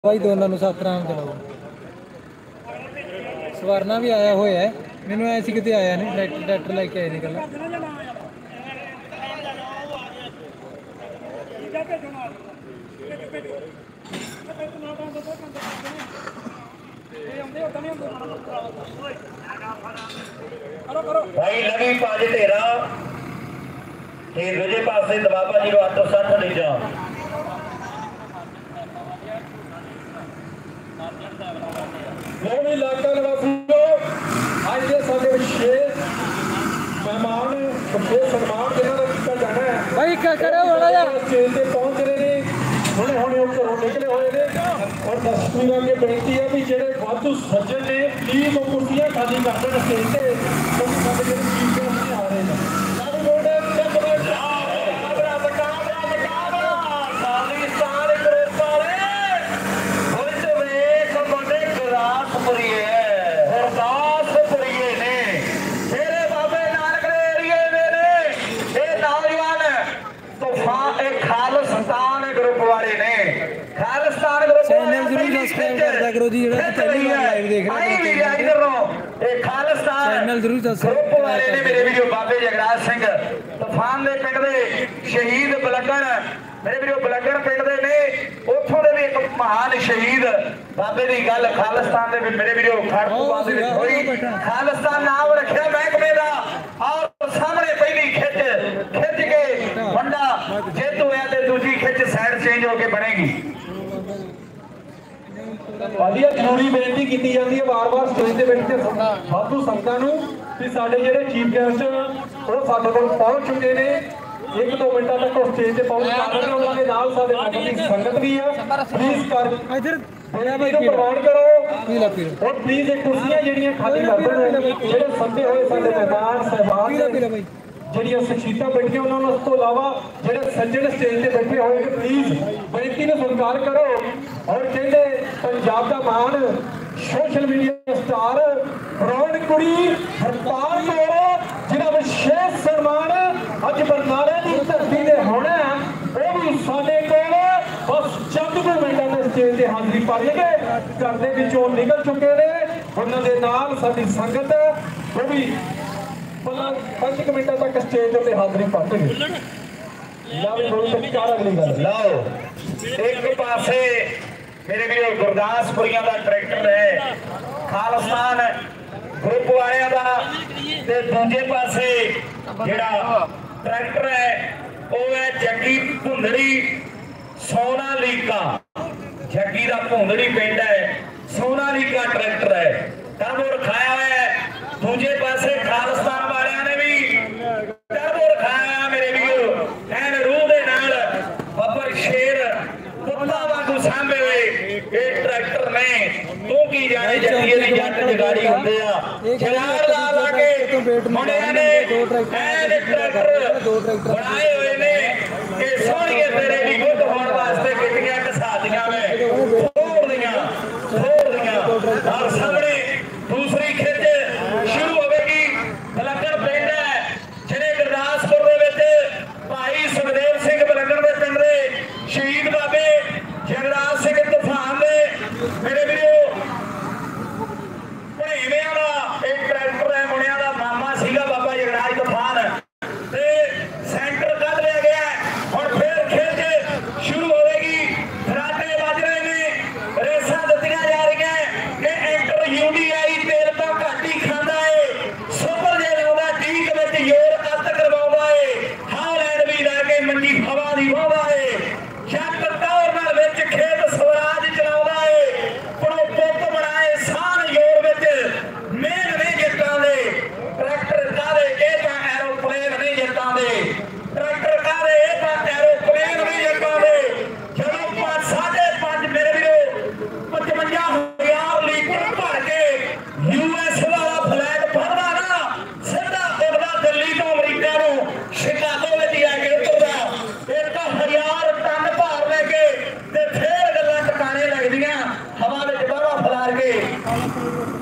भाई दोनों सतराम चलाओ। सवारना भी आया हुआ है, मैंने ऐसी कितने आया नहीं, ट्रैक्टर लेके आए निकल। भाई लगी पाज तेरा ते दूजे पासे दबाबा जी 860 ले जा इलाका निवासियों आज के साडे विशेष मेहमान विशेष सम्मान जिन्होंने किया जाना है भाई क्या करे वाला यार स्टेज पे पहुंच रहे ने हुणे हुणे घरों निकले हुए ने और दर्शकों अगे बेनती है भी जेडे वाधू सज्जन ने प्लीज वो कुर्सियां खाली कर देन स्टेज ते क्योंकि साडे जेडे चीफ गेस्ट आ रहे हैं सारे बोलते चैनल जरूर सब्सक्राइब करदा करो जी, जेड़ा पहली बार लाइव देख रहे हो चैनल जरूर ग्रुप वाले ने मेरे वीडियो बाबे जगराज सिंह तूफान दे पिंड दे शहीद बलगण मेरे वीडियो बलगण पिंड दे ने उथों दे भी एक महान शहीद बाबे दी गल खालिस्तान दे मेरे वीडियो खड़कूवां दे विच होई। खालिस्तान नाम रखिया महकमे दा और सामने पहली खिच के वंडा जित होया ते दूजी खिच साइड चेंज होके बनेगी। ਵਧੀਆ ਜ਼ਰੂਰੀ ਬੇਨਤੀ ਕੀਤੀ ਜਾਂਦੀ ਹੈ ਵਾਰ-ਵਾਰ ਸਟੇਜ ਦੇ ਵਿੱਚ ਵਾਧੂ ਸੰਗਤਾਂ ਨੂੰ ਕਿ ਸਾਡੇ ਜਿਹੜੇ ਚੀਫ ਗੈਸਟ ਉਹ ਸਾਡੇ ਕੋਲ ਪਹੁੰਚ ਚੁੱਕੇ ਨੇ 1-2 ਮਿੰਟਾਂ ਤੱਕ ਉਹ ਸਟੇਜ ਤੇ ਪਹੁੰਚ ਜਾਣਗੇ। ਉਹਨਾਂ ਦੇ ਨਾਲ ਸਾਡੇ ਨਗਰ ਦੀ ਸੰਗਤ ਵੀ ਆ ਪਲੀਜ਼ ਕਰ इधर ਪ੍ਰਵਾਨ ਕਰੋ और प्लीज ਇਹ ਕੁਰਸੀਆਂ ਜਿਹੜੀਆਂ ਖਾਲੀ ਕਰ ਦੇਣ ਜਿਹੜੇ ਸੱਦੇ ਹੋਏ ਸਾਡੇ ਮਹਿਮਾਨ ਸਹਿਬਾਨ ਜਿਹੜੀਆਂ ਸ਼ਖਸੀਅਤਾਂ ਬੈਠੀਆਂ ਉਹਨਾਂ ਨੂੰ ਉਸ ਤੋਂ ਇਲਾਵਾ ਜਿਹੜੇ ਸੱਜਣ ਸਟੇਜ ਤੇ ਬੈਠੇ ਹੋਏ ਨੇ ਪਲੀਜ਼ ਬੇਨਤੀ ਨੂੰ ਸਤਿਕਾਰ ਕਰੋ। ਔਰ ਕਹਿੰਦੇ ਪੰਜਾਬ ਦਾ ਮਾਣ ਸੋਸ਼ਲ ਮੀਡੀਆ ਸਟਾਰ ਰੌਣ ਕੁੜੀ ਹਰਪਾਲ ਕੌਰ ਜਿਹਦਾ ਵਿਸ਼ੇਸ਼ ਸਨਮਾਨ ਅੱਜ ਬਰਨਾਲੇ ਦੀ ਧਰਤੀ ਤੇ ਹੋਣਾ ਉਹ ਵੀ ਸਾਡੇ ਕੋਲ ਬਸ ਚੰਦ ਕੁ ਮਿੰਟਾਂ ਦੇ ਸਟੇਜ ਤੇ ਹਾਜ਼ਰੀ ਪਾਣਗੇ। ਘਰ ਦੇ ਵਿੱਚੋਂ ਨਿਕਲ ਚੁੱਕੇ ਨੇ ਉਹਨਾਂ ਦੇ ਨਾਲ ਸਾਡੀ ਸੰਗਤ ਉਹ ਵੀ 5 ਮਿੰਟਾਂ ਤੱਕ ਸਟੇਜ ਤੇ ਹਾਜ਼ਰੀ ਪਾਣਗੇ। ਲਓ ਬਹੁਤ ਚਾਰ ਅਗਲੀ ਗੱਲ ਲਓ ਇੱਕ ਪਾਸੇ मेरे भी गुरदासपुरिया का ट्रैक्टर है खालिस्तान ग्रुप वाले का ते दूजे पासे जिहड़ा ट्रैक्टर है वो है जग्गी भुंदड़ी सोनालीका जग्गी का भुंदड़ी पिंड है सोनालीका ट्रैक्टर है टर्बो रखाया हुआ है। दूजे पासे खालिस्तान वाले ने भी टर्बो रखाया मेरे भी एन रूह दे नाल बब्बर शेर कुत्ता वांगू सांभे हुए ट्रैक्टर ने तू की जाने जग्गी दी जट जगाड़ी हुंदे आ जलार ला ला के मुंडियां ने एन ट्रैक्टर बनाए हुए ने कि सोहणिए तेरे दी गुੱਟ होण वास्ते कितियां घसादियां में छोड़ दियां और सामने दूसरी खिच शुरू होगी। बलगण पिंड है जिहड़े गुरदासपुर दे विच भाई सुखदेव सिंह बलगण दे पिंड दे शहीद बाबे जगराज सिंह तूफान दे मेरे वीडियो भणेवियां दा एक ट्रैक्टर है मुंडियां दा मामा सीगा बाबा जगराज तूफान ते सेंटर कढ लिया गया और फिर खेल शुरू होगी। खराटे बज रहे ने रेसा दित्तियां जा रही हैं कि एंटर यूडीआई तेल तो घट ही खांदा है सुपर जे लाउंदा टीक विच जोर अत करवाउंदा है हालैंड भी लै के मंडी हवा दी वाहदा है जट टौर नाल विच खेत स्वराज चलाउंदा है पड़ो पुत बनाए सान जोर विच मेन नहीं जितां दे ट्रैक्टर कादे ए तां एरोप्लेन नहीं जितां दे ट्रैक्टर कादे ए तां एरोप्लेन नहीं जितां दे जदों 5.5 मेरे वीरो 55,000 लीटर भर के यूएस वाला फ्लैट भरदा ना सीधा उड़दा दिल्ली तो अमरीका नूं शिकागो विच आके उतरदा 1,000 टन भार लेके ते फिर गल्लां टकाने लगदियां हवा विच बाहवा फैला के